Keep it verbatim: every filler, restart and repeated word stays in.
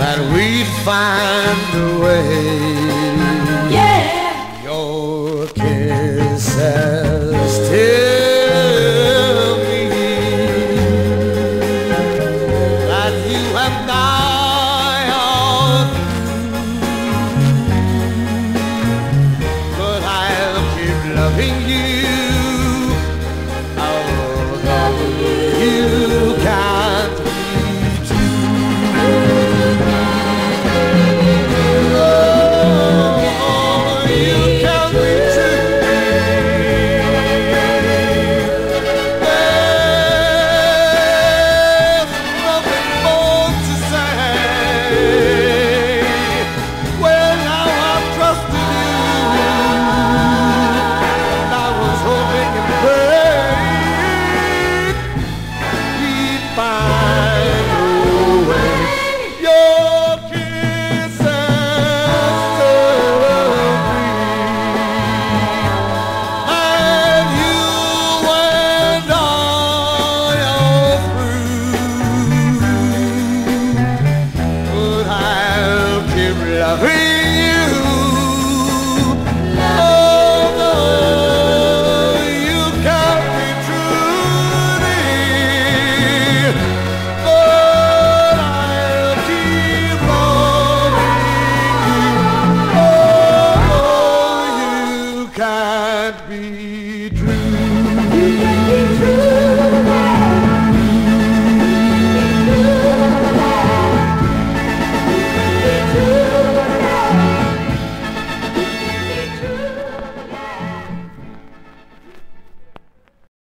that we'd find a way. Yeah. Your kisses tell me that you have died, but I'll keep loving you. Although you can't be true. Oh, you can't be true. There's nothing more to say. Well, now I've trusted you, and I was hoping and praying we'd find